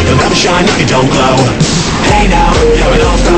You'll never shine if you don't glow. Hey now, you're an all-star.